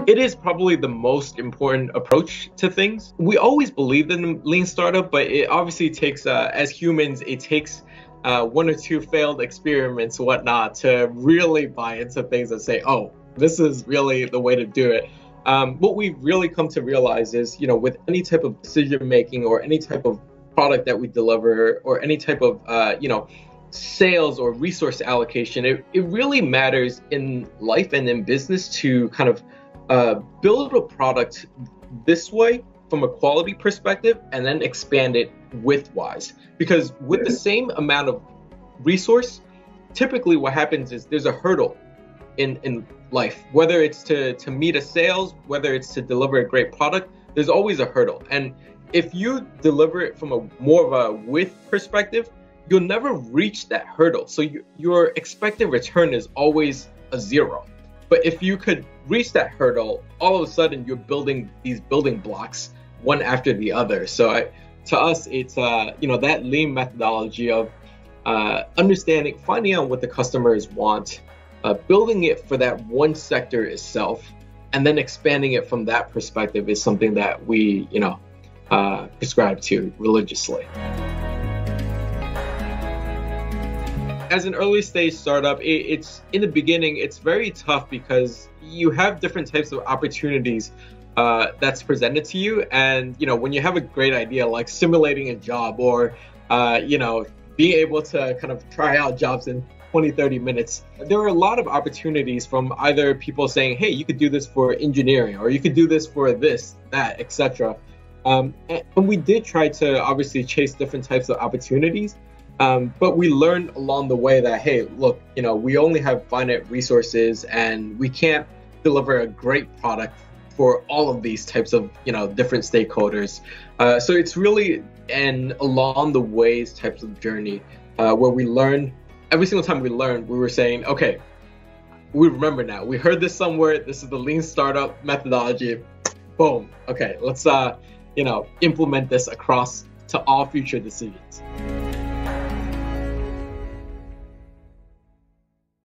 It is probably the most important approach to things. We always believed in lean startup, but it obviously takes, as humans, it takes one or two failed experiments, whatnot, to really buy into things and say, oh, this is really the way to do it. What we've really come to realize is, with any type of decision making or any type of product that we deliver or any type of, sales or resource allocation, it really matters in life and in business to kind of build a product this way from a quality perspective and then expand it widthwise. Because with the same amount of resource, typically what happens is there's a hurdle in life, whether it's to meet a sales, whether it's to deliver a great product, there's always a hurdle. And if you deliver it from a more of a width perspective, you'll never reach that hurdle. So your expected return is always a zero. But if you could reach that hurdle, all of a sudden you're building these building blocks one after the other. So to us, it's that lean methodology of understanding, finding out what the customers want, building it for that one sector itself, and then expanding it from that perspective is something that we prescribe to religiously. As an early stage startup, it's in the beginning, it's very tough because you have different types of opportunities that's presented to you. And, when you have a great idea like simulating a job or, being able to kind of try out jobs in 20, 30 minutes, there are a lot of opportunities from either people saying, hey, you could do this for engineering, or you could do this for this, that, etc. And we did try to obviously chase different types of opportunities. But we learned along the way that, hey, look, we only have finite resources and we can't deliver a great product for all of these types of, different stakeholders. So it's really an along the ways types of journey where we learn. Every single time we learned, we were saying, okay, we remember now. We heard this somewhere. This is the lean startup methodology. Boom. Okay, let's, implement this across to all future decisions.